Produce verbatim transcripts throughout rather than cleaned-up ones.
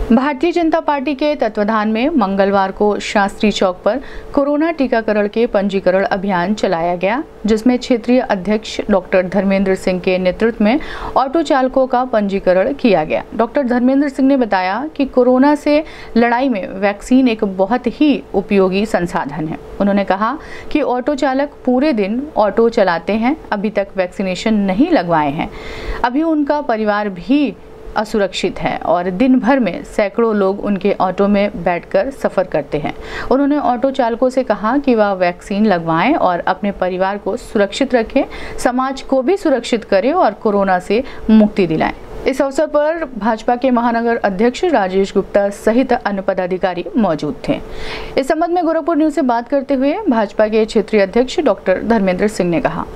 Bharatiya Janata party के तत्वाधान में मंगलवार को शास्त्री चौक पर कोरोना टीकाकरण के पंजीकरण अभियान चलाया गया, जिसमें क्षेत्रीय अध्यक्ष डॉक्टर धर्मेंद्र सिंह के नेतृत्व में ऑटो चालकों का पंजीकरण किया गया। डॉक्टर धर्मेंद्र सिंह ने बताया कि कोरोना से लड़ाई में वैक्सीन एक बहुत ही उपयोगी संसाधन है। उन्होंने कहा कि ऑटो चालक पूरे दिन ऑटो चलाते हैं, अभी तक वैक्सीनेशन नहीं लगवाए हैं। अभी उनका परिवार भी असुरक्षित है और दिन भर में सैकड़ों लोग उनके ऑटो में बैठकर सफ़र करते हैं। उन्होंने ऑटो चालकों से कहा कि वह वैक्सीन लगवाएं और अपने परिवार को सुरक्षित रखें, समाज को भी सुरक्षित करें और कोरोना से मुक्ति दिलाएं। इस अवसर पर भाजपा के महानगर अध्यक्ष राजेश गुप्ता सहित अन्य पदाधिकारी मौजूद थे। इस संबंध में गोरखपुर न्यूज से बात करते हुए भाजपा के क्षेत्रीय अध्यक्ष डॉक्टर धर्मेंद्र सिंह ने कहा,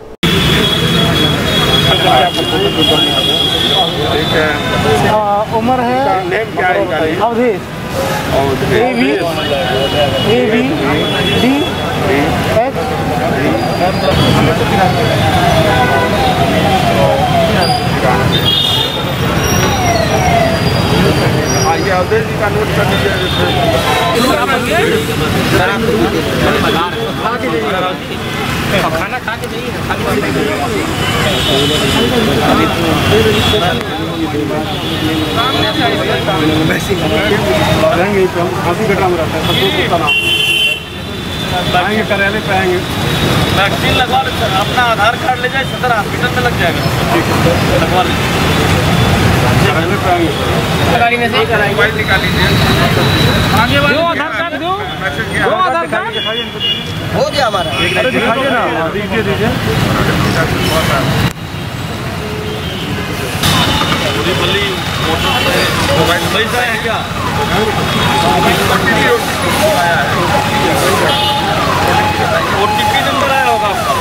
उम्र है नेम क्या है? Awadhesh A V A V D H आइए अवधेश जी का नोट कर खाना खा के नहीं रहेंगे काफी घटा में रहता है, आएंगे कार्यालय पे आएंगे। वैक्सीन लगवा ले सर, अपना आधार कार्ड ले जाए, सदर हॉस्पिटल में लग जाएगा, लगवा ले कार्यालय पे आएंगे। गाड़ी में से कराएंगे, मोबाइल निकाल लीजिए, आगे वाले दो आधार कार्ड दो दो आधार कार्ड हो गया हमारा, दिखाइए ना, दीजिए दीजिए मोबाइल पैसा है क्या? ओटीपी नंबर आया होगा आपका।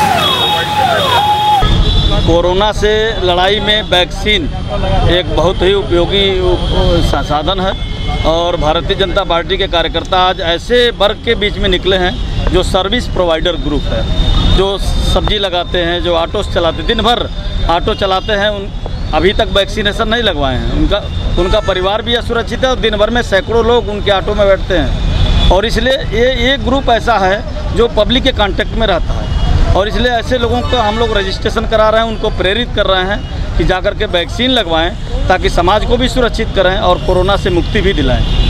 कोरोना से लड़ाई में वैक्सीन एक बहुत ही उपयोगी साधन है और भारतीय जनता पार्टी के कार्यकर्ता आज ऐसे वर्ग के बीच में निकले हैं जो सर्विस प्रोवाइडर ग्रुप है, जो सब्जी लगाते हैं, जो ऑटो चलाते, दिन भर ऑटो चलाते हैं, उन अभी तक वैक्सीनेशन नहीं लगवाए हैं। उनका उनका परिवार भी असुरक्षित है और दिन भर में सैकड़ों लोग उनके ऑटो में बैठते हैं और इसलिए ये एक ग्रुप ऐसा है जो पब्लिक के कांटेक्ट में रहता है और इसलिए ऐसे लोगों को हम लोग रजिस्ट्रेशन करा रहे हैं, उनको प्रेरित कर रहे हैं कि जाकर के वैक्सीन लगवाएं ताकि समाज को भी सुरक्षित करें और कोरोना से मुक्ति भी दिलाएं।